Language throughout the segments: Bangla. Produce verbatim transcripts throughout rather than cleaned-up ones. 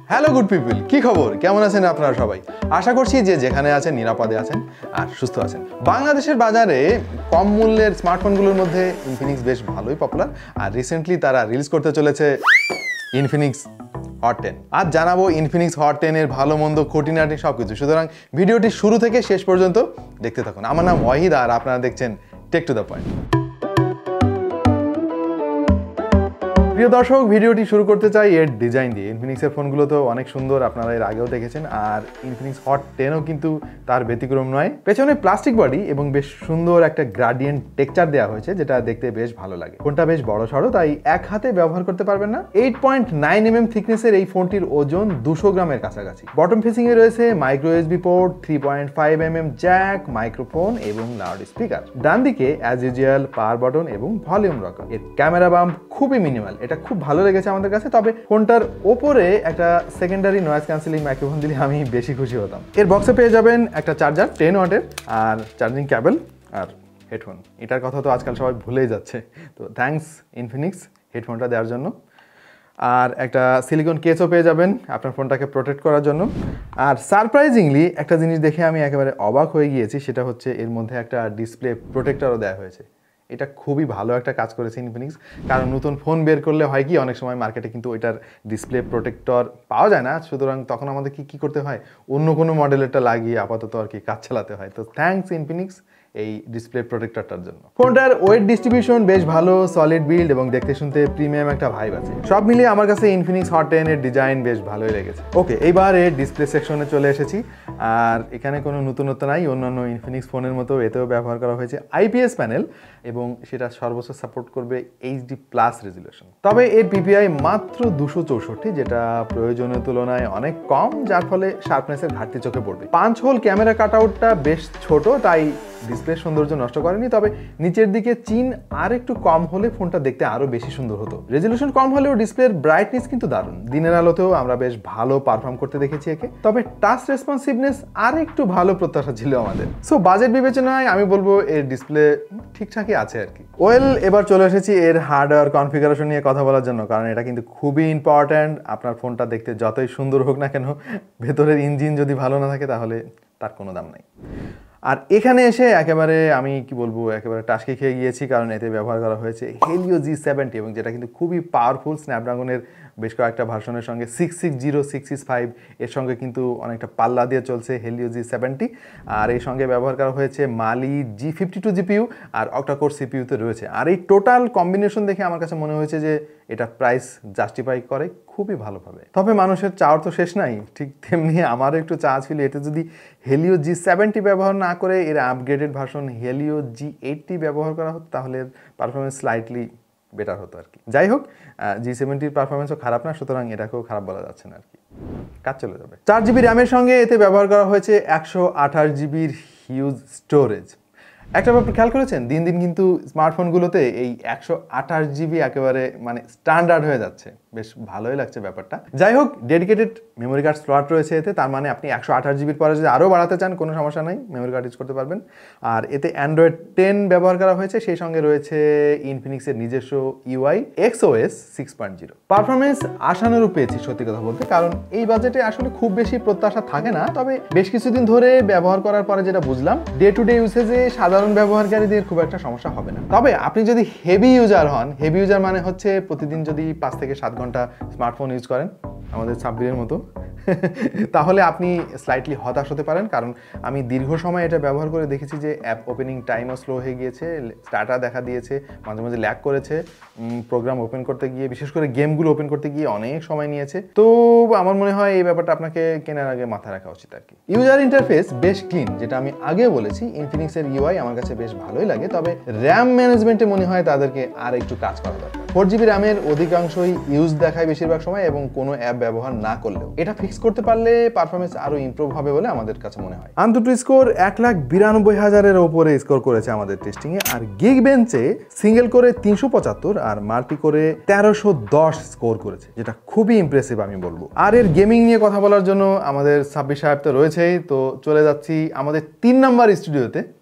হ্যালো গুড পিপল, কি খবর? কেমন আছেন আপনারা সবাই? আশা করছি যে যেখানে আছেন নিরাপদে আছেন আর সুস্থ আছেন। বাংলাদেশের বাজারে কম মূল্যের স্মার্টফোনগুলোর মধ্যে ইনফিনিক্স বেশ ভালোই পপুলার, আর রিসেন্টলি তারা রিলিজ করতে চলেছে ইনফিনিক্স হট টেন। আজ জানাবো ইনফিনিক্স হট টেন এর ভালো মন্দ খুঁটিনাটি সব কিছু, সুতরাং ভিডিওটি শুরু থেকে শেষ পর্যন্ত দেখতে থাকুন। আমার নাম ওয়াহিদ আর আপনারা দেখছেন টেক টু দ্য পয়েন্ট। প্রিয় দর্শক, ভিডিওটি শুরু করতে চাই এর ডিজাইন দিয়ে। ইনফিনিক্সের ফোনগুলো তো অনেক সুন্দর, আপনারা এর আগেও দেখেছেন, আর ইনফিনিক্স হট টেনও কিন্তু তার ব্যতিক্রম নয়। পেছনে প্লাস্টিক বডি এবং বেশ সুন্দর একটা গ্রাডিয়েন্ট টেক্সচার দেওয়া হয়েছে, যেটা দেখতে বেশ ভালো লাগে। ফোনটা বেশ বড় সড়ো, তাই এক হাতে ব্যবহার করতে পারবেন না। Eight point nine M M থিকনেসের এই ফোনটির ওজন দুশো গ্রামের কাছাকাছি। বটম ফেসিং এ রয়েছে micro USB port, three point five M M jack, microphone এবং লাউড স্পিকার। ডান দিকে অ্যাজ ইউজুয়াল পাওয়ার বাটন এবং ভলিউম রকার। এর ক্যামেরা বাম্প খুবই মিনিমাল, এটা খুব ভালো লেগেছে আমাদের কাছে। তবে ফোনটার ওপরে একটা সেকেন্ডারি নয়েজ ক্যান্সেলিং মাইক্রোফোন দিলে আমি বেশি খুশি হতাম। এর বক্সে পেয়ে যাবেন একটা চার্জার টেন ওয়াটের, আর চার্জিং ক্যাবেল আর হেডফোন। এটার কথা তো আজকাল সবাই ভুলেই যাচ্ছে, তো থ্যাঙ্কস ইনফিনিক্স হেডফোনটা দেওয়ার জন্য। আর একটা সিলিকন কেসও পেয়ে যাবেন আপনার ফোনটাকে প্রোটেক্ট করার জন্য। আর সারপ্রাইজিংলি একটা জিনিস দেখে আমি একেবারে অবাক হয়ে গিয়েছি, সেটা হচ্ছে এর মধ্যে একটা ডিসপ্লে প্রোটেক্টরও দেওয়া হয়েছে। এটা খুবই ভালো একটা কাজ করেছে ইনফিনিক্স, কারণ নতুন ফোন বের করলে হয় কি, অনেক সময় মার্কেটে কিন্তু ওইটার ডিসপ্লে প্রোটেক্টর পাওয়া যায় না, সুতরাং তখন আমাদের কি কী করতে হয়, অন্য কোনো মডেলেরটা লাগিয়ে আপাতত আর কি কাজ চালাতে হয়। তো থ্যাঙ্কস ইনফিনিক্স এই ডিসপ্লে প্রোটেক্টরটার জন্য। ফোনটার ওয়েট ডিস্ট্রিবিউশন বেশ ভালো, সলিড বিল্ড এবং দেখতে শুনতে প্রিমিয়াম একটা ভাইব আছে। সব মিলিয়ে আমার কাছে ইনফিনিক্স হট টেন এর ডিজাইন বেশ ভালোই লেগেছে। ওকে, এইবার এর ডিসপ্লে সেকশনে চলে এসেছি। আর এখানে কোনো নতুনত্ব নাই, অন্যান্য ইনফিনিক্স ফোনের মতো এতেও ব্যবহার করা হয়েছে আইপিএস প্যানেল, এবং সেটা সর্বোচ্চ সাপোর্ট করবে এইচডি প্লাস রেজুলেশন। তবে এর পিপিআই মাত্র দুশো চৌষট্টি, যেটা প্রয়োজনীয় তুলনায় অনেক কম, যার ফলে শার্পনেসের ঘাটতি চোখে পড়বে। পাঁচ হোল ক্যামেরা কাট আউটটা বেশ ছোট, তাই ডিসপ্লে সৌন্দর্য নষ্ট করেনি। তবে নিচের দিকে চিন আর একটু কম হলে ফোনটা দেখতে আরো বেশি সুন্দর হতো। রেজুলেশন কম হলেও ডিসপ্লের ব্রাইটনেস কিন্তু দারুণ। দিনের আলোতেও আমরা বেশ ভালো পারফর্ম করতে দেখেছি একে। তবে টাচ রেসপন্সিভনেস আর একটু ভালো প্রত্যাশা ছিল আমাদের। সো বাজেট বিবেচনায় আমি বলবো এর ডিসপ্লে ঠিকঠাকই আছে আর কি। ওয়েল, এবার চলে এসেছি এর হার্ডওয়্যার কনফিগারেশন নিয়ে কথা বলার জন্য, কারণ এটা কিন্তু খুবই ইম্পর্ট্যান্ট। আপনার ফোনটা দেখতে যতই সুন্দর হোক না কেন, ভেতরের ইঞ্জিন যদি ভালো না থাকে তাহলে তার কোনো দাম নাই। আর এখানে এসে একেবারে আমি কি বলবো, একেবারে টাস্কি খেয়ে গিয়েছি, কারণ এতে ব্যবহার করা হয়েছে হেলিও জি সেভেন্টি, এবং যেটা কিন্তু খুবই পাওয়ারফুল। স্ন্যাপড্রাগনের বেশ কয়েকটা ভার্সনের সঙ্গে six six zero six six five এর সঙ্গে কিন্তু অনেকটা পাল্লা দিয়ে চলছে হেলিও জি সেভেন্টি। আর এই সঙ্গে ব্যবহার করা হয়েছে Mali G fifty two GPU আর অক্টাকোর সিপিইউতে রয়েছে। আর এই টোটাল কম্বিনেশন দেখে আমার কাছে মনে হয়েছে যে এটা প্রাইস জাস্টিফাই করে খুবই ভালোভাবে। তবে মানুষের চাওয়ার তো শেষ নাই, ঠিক তেমনি আমারও একটু চাওয়া ছিল এতে যদি হেলিও জি সেভেন্টি ব্যবহার না করে এর upgraded version Helio G eighty ব্যবহার করা হতো, তাহলে এর পারফরমেন্স স্লাইটলি বেটার হতো আর কি। যাই হোক, জি সেভেন্টির পারফরমেন্সও খারাপ না, সুতরাং এটাকেও খারাপ বলা যাচ্ছে না আর কি, কাজ চলে যাবে। চার জিবি র্যামের সঙ্গে এতে ব্যবহার করা হয়েছে একশো আঠাশ জিবির হিউজ স্টোরেজ। একটা ব্যাপার খেয়াল করেছেন, দিন দিন কিন্তু স্মার্টফোনগুলোতে এই একশো আঠাশ জিবি একেবারে মানে স্ট্যান্ডার্ড হয়ে যাচ্ছে, বেশ ভালোই লাগছে ব্যাপারটা। যাই হোক, ডেডিকেটেড মেমোরি কার্ড স্লট রয়েছে এতে, তার মানে আপনি একশো আঠাশ জিবির পরে যদি আরও বাড়াতে চান কোনো সমস্যা নেই, মেমোরি কার্ড ইউজ করতে পারবেন। আর এতে অ্যান্ড্রয়েড টেন ব্যবহার করা হয়েছে, সেই সঙ্গে রয়েছে ইনফিনিক্সের নিজস্ব UI XOS six point zero. Performance আশানুরূপ পেয়েছি সত্যি কথা বলতে, কারণ এই বাজেটে আসলে খুব বেশি প্রত্যাশা থাকে না। তবে বেশ কিছুদিন ধরে ব্যবহার করার পরে যেটা বুঝলাম, ডে টু ডে ইউসেজে সাধারণ ব্যবহারকারীদের খুব একটা সমস্যা হবে না। তবে আপনি যদি হেভি ইউজার হন, হেভি ইউজার মানে হচ্ছে প্রতিদিন যদি পাঁচ থেকে সাত ঘন্টা স্মার্টফোন ইউজ করেন, আমাদের সাব্বিরের মতো, তাহলে আপনি স্লাইটলি হতাশ হতে পারেন। কারণ আমি দীর্ঘ সময় এটা ব্যবহার করে দেখেছি যে অ্যাপ ওপেনিং টাইমও স্লো হয়ে গিয়েছে, স্টার্টার দেখা দিয়েছে, মাঝে মাঝে ল্যাগ করেছে, প্রোগ্রাম ওপেন করতে গিয়ে, বিশেষ করে গেমগুলো ওপেন করতে গিয়ে অনেক সময় নিয়েছে। তো আমার মনে হয় এই ব্যাপারটা আপনাকে কেনার আগে মাথায় রাখা উচিত আর কি। ইউজার ইন্টারফেস বেশ ক্লিন, যেটা আমি আগে বলেছি। ইনফিনিক্সের ইউআই আমার কাছে বেশ ভালোই লাগে, তবে র্যাম ম্যানেজমেন্টে মনে হয় তাদেরকে আর একটু কাজ করা দরকার। ফোর জিবি র্যামের অধিকাংশই ইউজ দেখায় বেশিরভাগ সময়, এবং কোনো অ্যাপ ব্যবহার না করলেও। এটা ফিক্স করতে পারলে পারফরমেন্স আরো ইমপ্রুভ হবে বলে আমাদের কাছে মনে হয়। আনতুটু স্কোর এক লাখ বিরানব্বই হাজারের ওপরে স্কোর করেছে আমাদের টেস্টিং এ, আর গিগ বেঞ্চে সিঙ্গেল করে তিনশো পঁচাত্তর আর মাল্টি করে তেরোশো দশ স্কোর করেছে, যেটা খুবই ইমপ্রেসিভ আমি বলবো। আর এর গেমিং নিয়ে কথা বলার জন্য আমাদের সাব্বির সাহেব তো রয়েছেই, তো চলে যাচ্ছি আমাদের তিন নাম্বার স্টুডিওতে।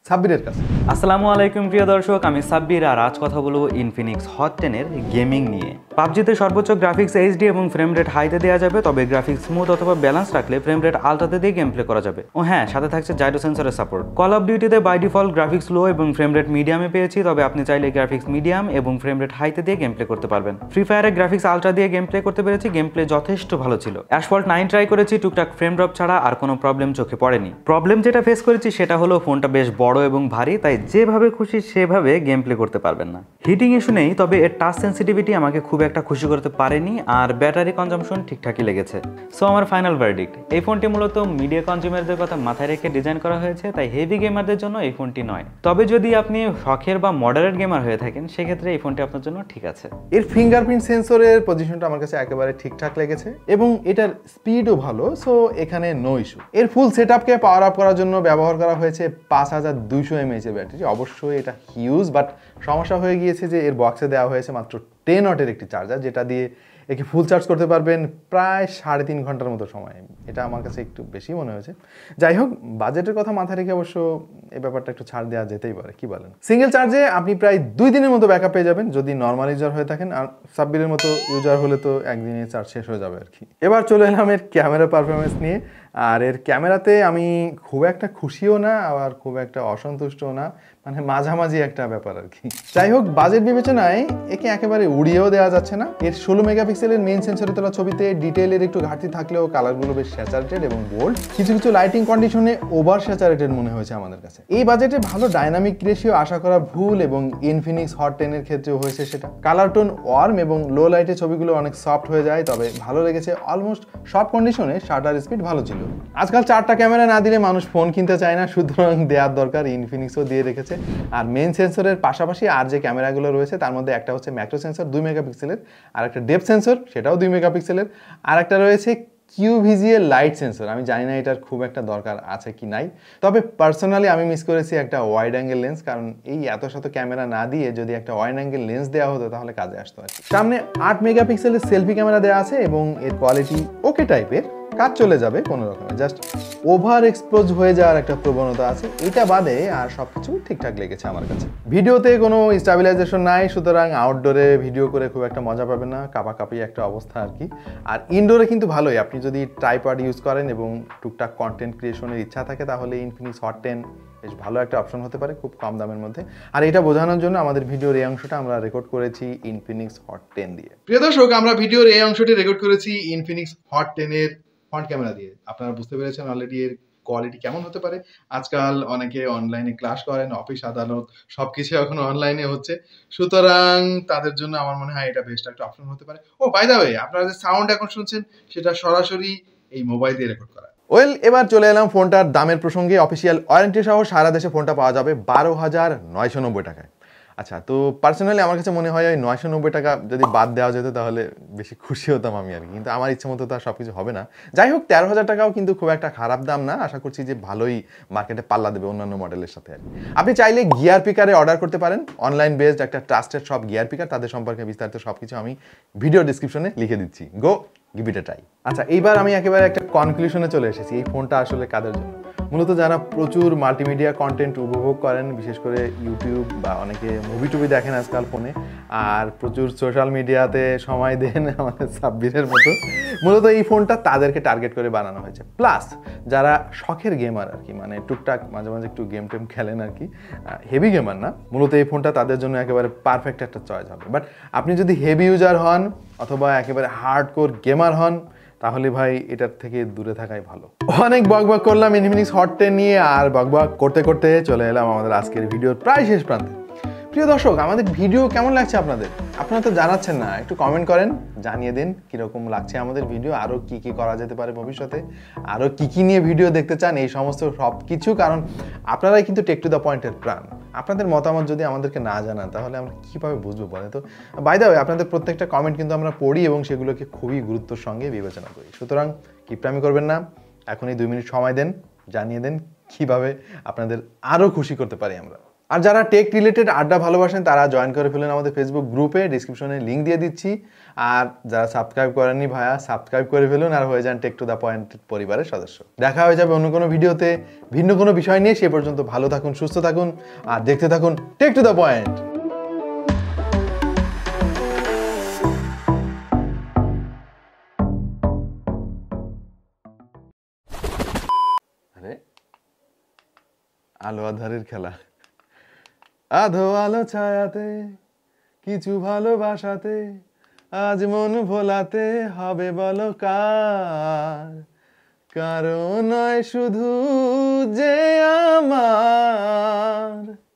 সাব্বিরের কাছে। আসসালামু আলাইকুম প্রিয় দর্শক, আমি সাব্বির আর আজ কথা বলবো ইনফিনিক্স হট টেন এর গেমিং নিয়ে। পাবজিতে সর্বোচ্চ গ্রাফিক্স এইচডি এবং ফ্রেম রেট হাইতে দেওয়া যাবে, তবে গ্রাফিক্স স্মুথ অথবা ব্যালেন্স রাখলে ফ্রেম রেট আলট্রাতে দিয়ে গেম প্লে করা যাবে। ও হ্যাঁ, সাথে থাকছে জাইরো সেন্সরের সাপোর্ট। কল অফ ডিউটিতে বাই ডিফল্ট গ্রাফিক্স লো এবং ফ্রেম রেট মিডিয়ামে পেয়েছি, তবে আপনি চাইলে গ্রাফিক্স মিডিয়াম এবং ফ্রেম রেট হাইতে দিয়ে গেম প্লে করতে পারবেন। ফ্রি ফায়ারে গ্রাফিক্স আলট্রা দিয়ে গেম প্লে করতে পেরেছি, গেম প্লে যথেষ্ট ভালো ছিল। অ্যাসফল্ট নাইন ট্রাই করেছি, টুকটাক ফ্রেম ড্রপ ছাড়া আর কোনো প্রবলেম চোখে পড়েনি। প্রবলেম যেটা ফেস করেছি সেটা হলো ফোনটা বেশ বড় এবং ভারী, তাই যেভাবে খুশি সেভাবে গেম প্লে করতে পারবেন না। হিটিং ইস্যু নেই, তবে এর টাচ সেন্সিটিভিটি আমাকে খুব একটা খুশি করতে পারেনি, আর ব্যাটারি কনজাম্পশন ঠিকঠাকই লেগেছে। সো আমার ফাইনাল ভার্ডিক্ট, এই ফোনটি মূলত মিডিয়া কনজিউমারদের কথা মাথায় রেখে ডিজাইন করা হয়েছে, তাই হেভি গেমারদের জন্য এই ফোনটি নয়। তবে যদি আপনি শখের বা মডারেট গেমার হয়ে থাকেন, সেক্ষেত্রে এই ফোনটি আপনার জন্য ঠিক আছে। এর ফিঙ্গারপ্রিন্ট সেন্সরের পজিশনটা আমার কাছে একেবারে ঠিকঠাক লেগেছে এবং এটার স্পিডও ভালো, সো এখানে নো ইস্যু। এর ফুল সেট আপকে পাওয়ার আপ করার জন্য ব্যবহার করা হয়েছে পাঁচ হাজার দুইশো এমএএইচ এর ব্যাটারি। অবশ্যই এটা হিউজ, বাট সমস্যা হয়ে গিয়েছে যে এর বক্সে দেওয়া হয়েছে মাত্র টেন ওয়াটের একটি চার্জার, যেটা দিয়ে একে ফুল চার্জ করতে পারবেন প্রায় সাড়ে তিন ঘন্টার মতো সময়। এটা আমার কাছে একটু বেশি মনে হয়েছে। যাই হোক, বাজেটের কথা মাথায় রেখে অবশ্য এই ব্যাপারটা একটু ছাড় দেওয়া যেতেই পারে, কি বলেন? সিঙ্গেল চার্জে আপনি প্রায় দুই দিনের মতো ব্যাকআপ পেয়ে যাবেন যদি নর্মাল ইউজার হয়ে থাকেন, আর সাব্বিরের মতো ইউজার হলে তো একদিনে চার্জ শেষ হয়ে যাবে আর কি। এবার চলে এলাম এর ক্যামেরা পারফরমেন্স নিয়ে। আর এর ক্যামেরাতে আমি খুব একটা খুশিও না, আবার খুব একটা অসন্তুষ্টও না, মানে মাঝামাঝি একটা ব্যাপার আর কি। যাই হোক, বাজেট বিবেচনায় একে একেবারে উড়িয়েও দেওয়া যাচ্ছে না। এর ষোলো মেগাপিক্সেলের মেইন সেন্সরে তোলা ছবিতে ডিটেইলের একটু ঘাটতি থাকলেও কালারগুলো বেশ স্যাচারেটেড এবং বোল্ড। কিছু কিছু লাইটিং কন্ডিশনে ওভার স্যাচারেটেড মনে হয়েছে আমাদের কাছে। এই বাজেটে ভালো ডাইনামিক রেশিও আশা করা ভুল, এবং ইনফিনিক্স হট টেন এর ক্ষেত্রেও হয়েছে সেটা। কালার টোন ওয়ার্ম এবং লো লাইটে ছবিগুলো অনেক সফট হয়ে যায়, তবে ভালো লেগেছে অলমোস্ট সব কন্ডিশনে শাটার স্পিড ভালো ছিল। আজকাল চারটা ক্যামেরা না দিলে মানুষ ফোন কিনতে চায় না, সুতরাং দেওয়ার দরকার। ইনফিনিক্সও দিয়ে রেখেছে। আর মেইন সেন্সরের পাশাপাশি আর যে ক্যামেরাগুলো রয়েছে তার মধ্যে একটা হচ্ছে ম্যাক্রো সেন্সর দুই মেগাপিক্সেলের, আর একটা ডেপথ সেন্সর সেটাও দুই মেগাপিক্সেলের, আর একটা রয়েছে কিউভিজিএল লাইট সেন্সর। আমি জানি না এটার খুব একটা দরকার আছে কি নাই, তবে পার্সোনালি আমি মিস করেছি একটা ওয়াইড অ্যাঙ্গেল লেন্স, কারণ এই এত শত ক্যামেরা না দিয়ে যদি একটা ওয়াইড অ্যাঙ্গেল লেন্স দেওয়া হতো তাহলে কাজে আসতো আর কি। সামনে আট মেগাপিক্সেলের সেলফি ক্যামেরা দেওয়া আছে এবং এর কোয়ালিটি ওকে টাইপের, কাজ চলে যাবে কোনো রকমে, জাস্ট ওভার এক্সপোজ হয়ে যাওয়ার একটা প্রবণতা আছে। এটা বাদে আর সবকিছু ঠিকঠাক লেগেছে আমার কাছে। ভিডিওতে কোনো স্টেবিলাইজেশন নাই, সুতরাং আউটডোরে ভিডিও করে খুব একটা মজা পাবেন না, কাপাকাপি একটা অবস্থা আর কি। আর ইনডোরে কিন্তু ভালোই, আপনি যদি ট্রাইপড ইউজ করেন এবং টুকটাক কন্টেন্ট ক্রিয়েশনের ইচ্ছা থাকে তাহলে ইনফিনিক্স হট টেন বেশ ভালো একটা অপশন হতে পারে খুব কম দামের মধ্যে। আর এটা বোঝানোর জন্য আমাদের ভিডিওর এই অংশটা আমরা রেকর্ড করেছি ইনফিনিক্স হট টেন দিয়ে। প্রিয় দর্শক, আমরা ভিডিওর এই অংশটি রেকর্ড করেছি ইনফিনিক্স হট টেন এর ফ্রন্ট ক্যামেরা দিয়ে। আপনারা বুঝতে পেরেছেন অলরেডি এর কোয়ালিটি কেমন হতে পারে। আজকাল অনেকে অনলাইনে ক্লাস করেন, অফিস আদালত সবকিছু এখন অনলাইনে হচ্ছে, সুতরাং তাদের জন্য আমার মনে হয় এটা বেস্ট একটা অপশন হতে পারে। ও বাই দ্য ওয়ে, আপনারা যে সাউন্ড এখন শুনছেন সেটা সরাসরি এই মোবাইল দিয়ে রেকর্ড করা। ওয়েল, এবার চলে এলাম ফোনটার দামের প্রসঙ্গে। অফিসিয়াল ওয়ারেন্টি সহ সারা দেশে ফোনটা পাওয়া যাবে বারো হাজার নয়শো নব্বই টাকায়। আচ্ছা, তো পার্সোনালি আমার কাছে মনে হয় ওই নয়শো নব্বই টাকা যদি বাদ দেওয়া যেত তাহলে বেশি খুশি হতাম আমি আর কি, কিন্তু আমার ইচ্ছে মতো তো আর সব কিছু হবে না। যাই হোক, তেরো হাজার টাকাও কিন্তু খুব একটা খারাপ দাম না। আশা করছি যে ভালোই মার্কেটে পাল্লা দেবে অন্যান্য মডেলের সাথে আর কি। আপনি চাইলে গিয়ার পিকারে অর্ডার করতে পারেন, অনলাইন বেসড একটা ট্রাস্টেড সব গিয়ার পিকার, তাদের সম্পর্কে বিস্তারিত সব কিছু আমি ভিডিও ডিসক্রিপশনে লিখে দিচ্ছি, গো গিভ ইট এ ট্রাই। আচ্ছা, এইবার আমি একেবারে একটা কনক্লুশনে চলে এসেছি। এই ফোনটা আসলে কাদের জন্য? মূলত যারা প্রচুর মাল্টিমিডিয়া কন্টেন্ট উপভোগ করেন, বিশেষ করে ইউটিউব বা অনেকে মুভি টুভি দেখেন আজকাল ফোনে, আর প্রচুর সোশ্যাল মিডিয়াতে সময় দেন আমাদের সাব্বিরের মতো, মূলত এই ফোনটা তাদেরকে টার্গেট করে বানানো হয়েছে। প্লাস যারা শখের গেমার আর কি, মানে টুকটাক মাঝে মাঝে একটু গেম টেম খেলেন আর কি, হেভি গেমার না, মূলত এই ফোনটা তাদের জন্য একেবারে পারফেক্ট একটা চয়েস হবে। বাট আপনি যদি হেভি ইউজার হন অথবা একেবারে হার্ডকোর গেমার হন, তাহলে ভাই এটার থেকে দূরে থাকাই ভালো। অনেক বকবক করলাম ইনফিনিক্স হট টেন নিয়ে, আর বকবক করতে করতে চলে এলাম আমাদের আজকের ভিডিওর প্রায় শেষ প্রান্তে। প্রিয় দর্শক, আমাদের ভিডিও কেমন লাগছে আপনাদের? আপনারা তো জানাচ্ছেন না, একটু কমেন্ট করেন, জানিয়ে দিন কীরকম লাগছে আমাদের ভিডিও, আরও কী কী করা যেতে পারে ভবিষ্যতে, আরও কী কী নিয়ে ভিডিও দেখতে চান, এই সমস্ত সব কিছু। কারণ আপনারাই কিন্তু টেক টু দ্য পয়েন্টের প্রাণ। আপনাদের মতামত যদি আমাদেরকে না জানান তাহলে আমরা কীভাবে বুঝবো বলে? তো বাই দ্য ওয়ে, আপনাদের প্রত্যেকটা কমেন্ট কিন্তু আমরা পড়ি এবং সেগুলোকে খুবই গুরুত্বের সঙ্গে বিবেচনা করি। সুতরাং কিপটামি করবেন না, এখনই দুই মিনিট সময় দেন, জানিয়ে দেন কীভাবে আপনাদের আরও খুশি করতে পারি আমরা। আর যারা টেক রিলেটেড আড্ডা ভালোবাসেন তারা জয়েন করে ফেলেন আমাদের ফেসবুক গ্রুপে, ডিসক্রিপশনে লিঙ্ক দিয়ে দিচ্ছি। আর যারা সাবস্ক্রাইব করেননি ভাইয়া সাবস্ক্রাইব করে ফেলুন আর হয়ে যান টেক টু দ্য পয়েন্ট পরিবারের সদস্য। দেখা হয়ে যাবে অন্য কোনো ভিডিওতে ভিন্ন কোনো বিষয় নিয়ে। সে পর্যন্ত ভালো থাকুন, সুস্থ থাকুন আর দেখতে থাকুন টেক টু দ্য পয়েন্ট। আরে আলো আধারের খেলা, আধো আলো ছায়াতে কিছু ভালোবাসাতে আজ মন ভোলাতে হবে বলো কার, কারো নয় শুধু যে আমার।